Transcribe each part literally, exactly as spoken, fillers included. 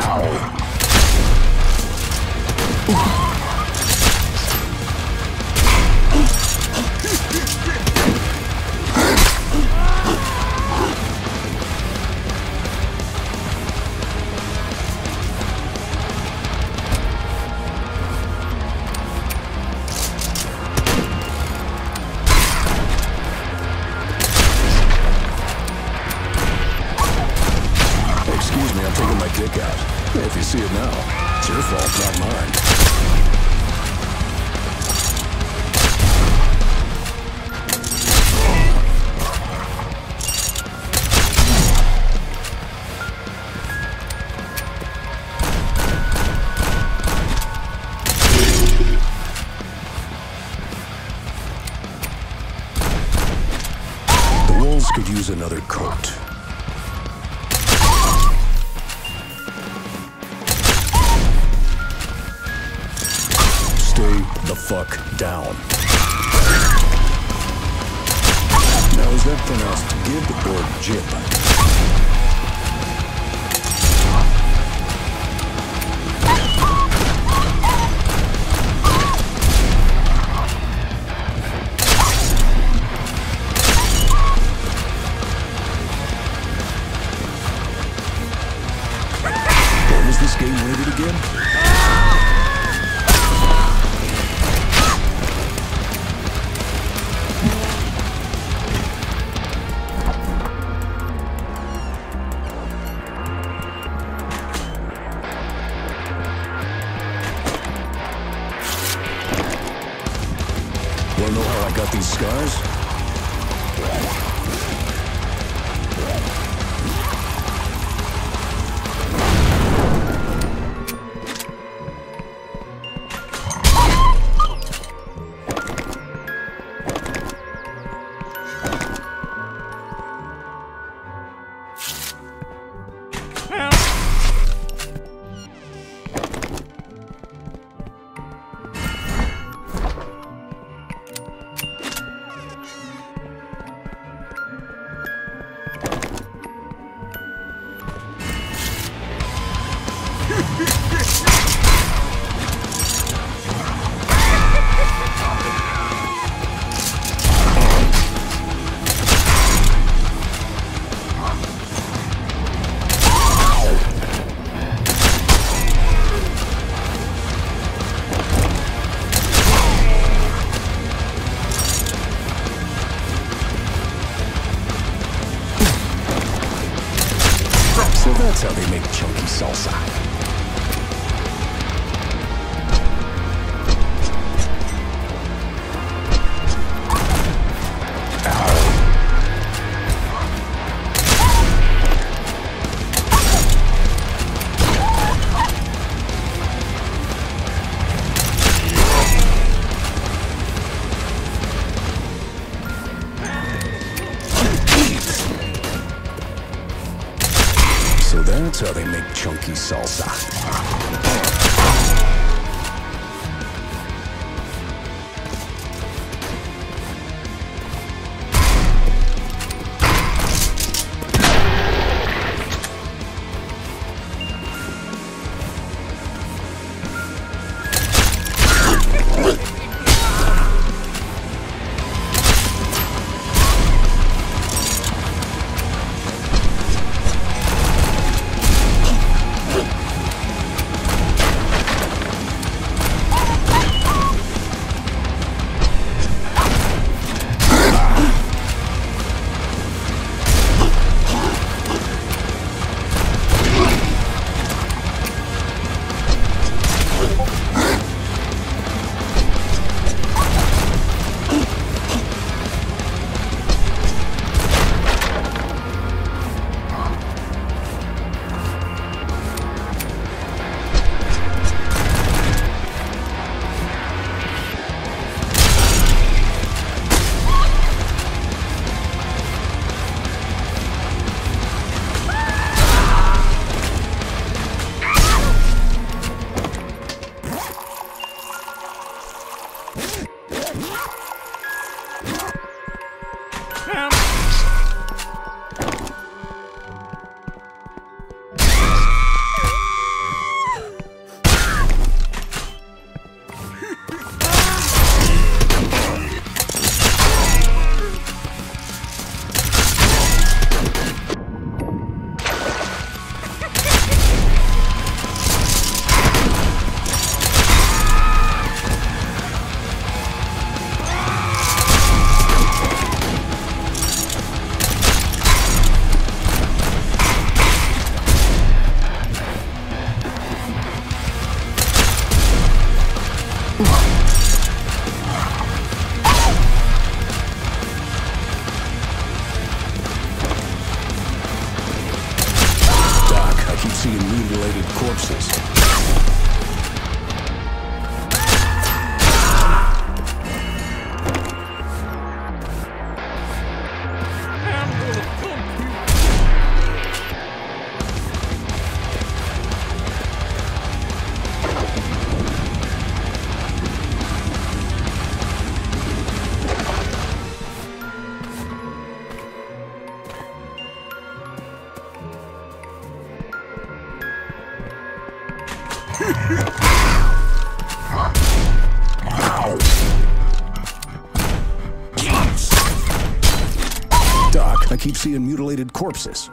If you see it now, it's your fault, not mine. The walls could use another coat. The fuck down. Now, is that pronounced gib or jib? When is this game rated again? Wanna know how I got these scars? So that's how they make chunky salsa. So that's how they make chunky salsa. mutilated corpses. Doc, I keep seeing mutilated corpses.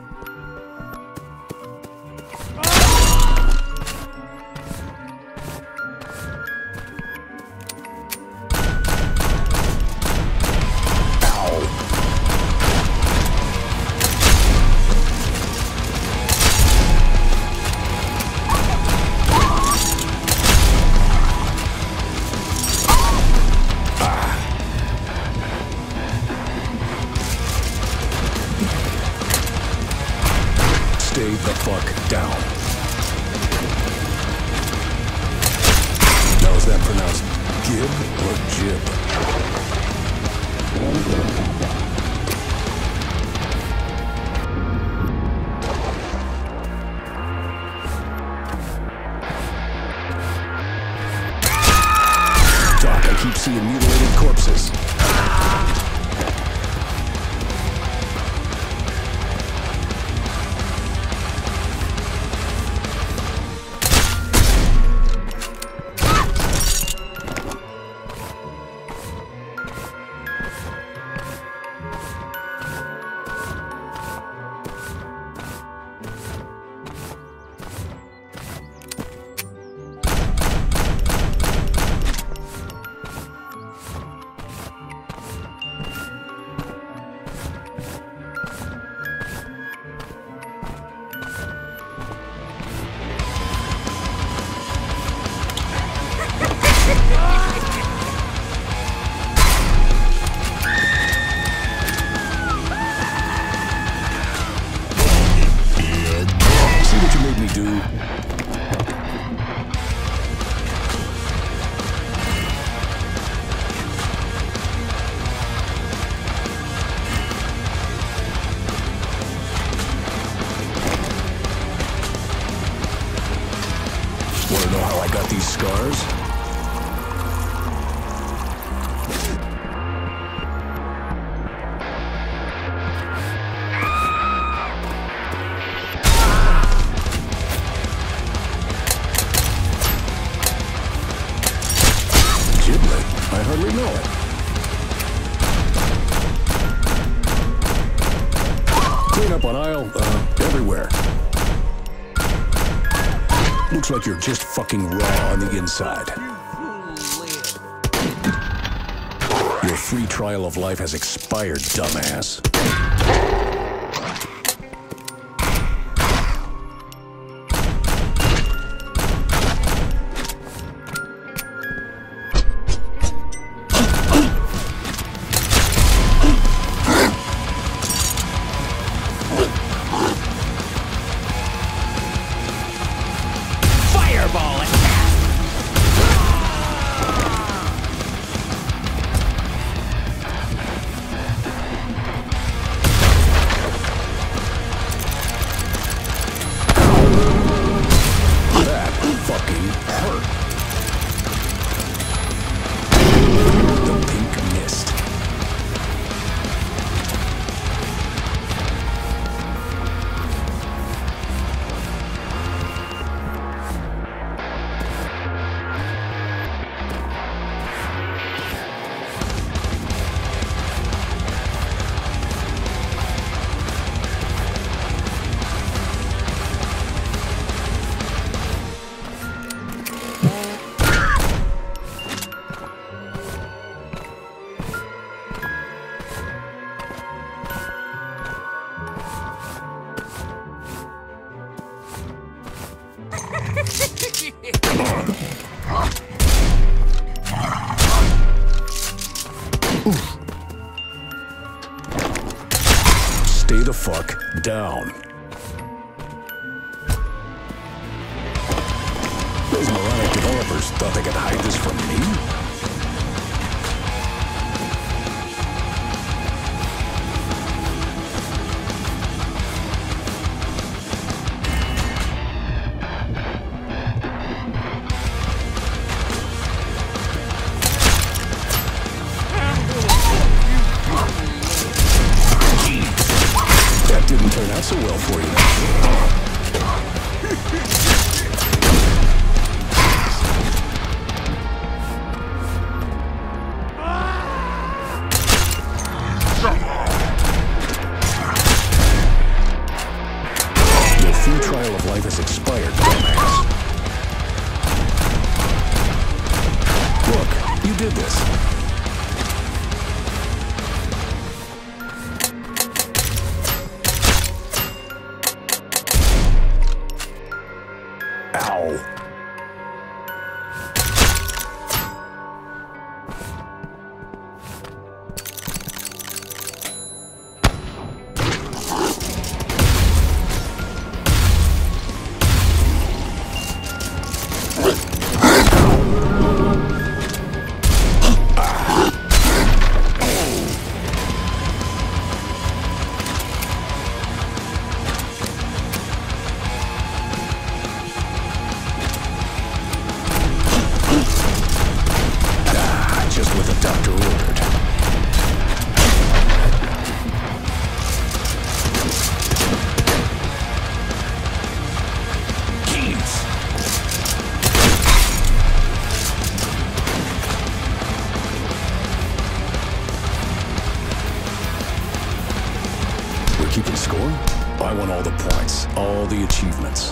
Stay the fuck down. Now is that pronounced gib or jib? Doc, I keep seeing mutilated corpses. See what you made me do? Wanna know how I got these scars? I hardly know it. Clean up on aisle, uh, everywhere. Looks like you're just fucking raw on the inside. Your free trial of life has expired, dumbass. Stay the fuck down. Traitors thought they could hide this from me? Didn't turn out so well for you. Your free trial of life has expired, dumbass. Look, you did this. Ow. Doctor ordered. Jeez. We're keeping score? I want all the points, all the achievements.